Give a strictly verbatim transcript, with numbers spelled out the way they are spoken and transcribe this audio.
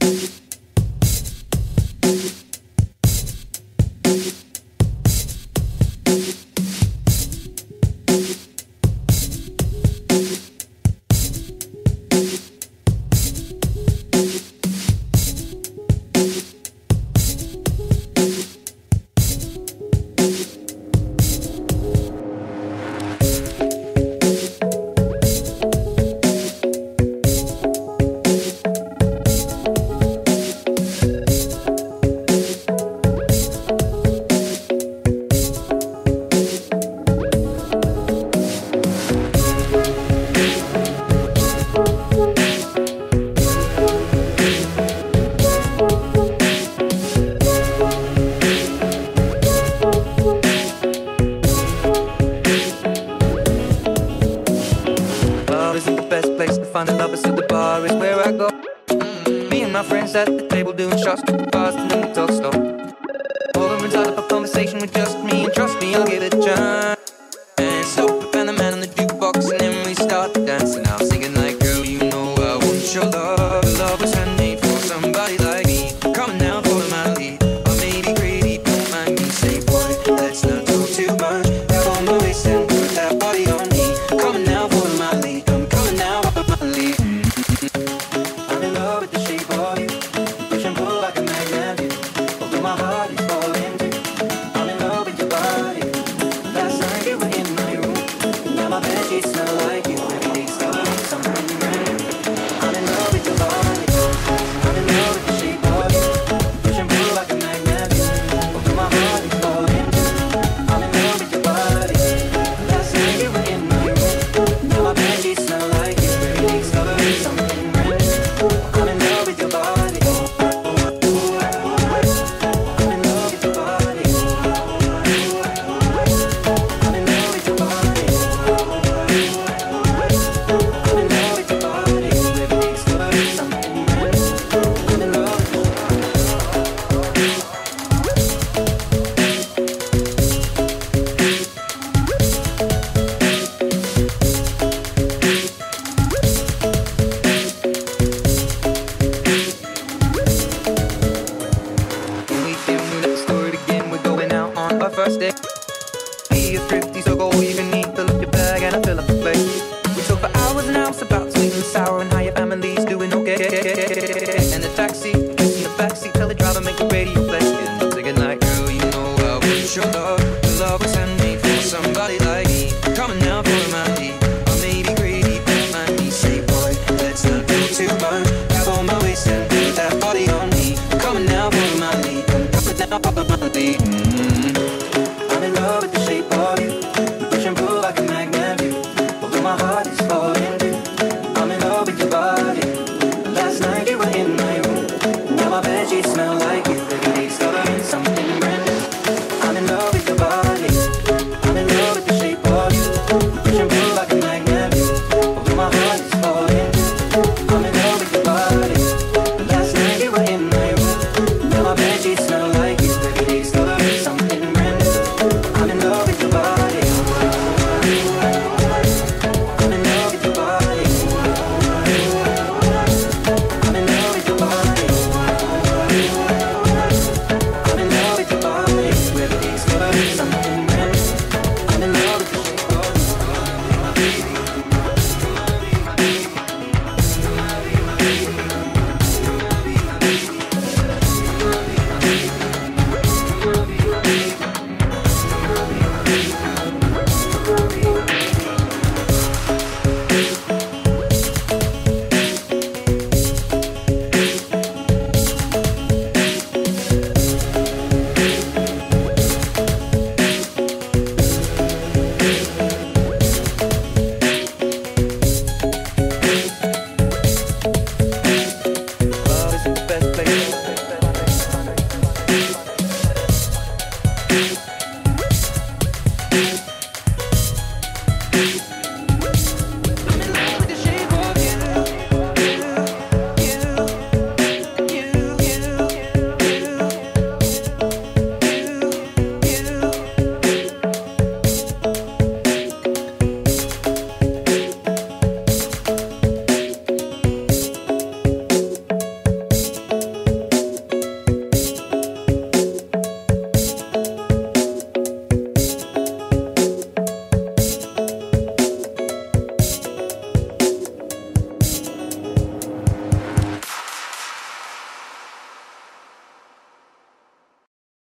find a lover, so the bar is where I go. Me and my friends at the table doing shots, tripping fast, and then we talk slow. Over and start up a conversation with just me, and trust me, I'll give it a chance. And so we found the man on the jukebox, and then we start dancing. I'm singing like, girl, you know I want your love. Love was handmade for somebody like me. Coming now, follow my lead. I may be greedy, don't mind me. Say, boy, let's not talk too much. Grab on my waist and put that body on me. Coming now, follow my lead. I'm coming now, follow my lead. I'm in love with the shape of you. Push and pull like a magnet. Although my heart is falling too. I'm in love with your body. Last night you were in my room. Now my bed sheets smell like you. Every day starting something brand new. I'm in love with your body. I'm in love with the shape of you. Push and pull like a magnet. Although my heart is falling too. I'm in love with your body. Last night you were in my room. Now my bed sheets smell like you. Every day starting something brand new. I'm in love with your body. I'm in love with your body. I'm in love with your body. I'm in love with your body. Every day starting something brand new. I'm in love with your When we can we let the story begin. We're going out on our first date. Be a thrifty, so go all you can eat. Fill up your bag and I fill up the plate. We talk for hours and hours about sweet and sour and how your family's doing okay.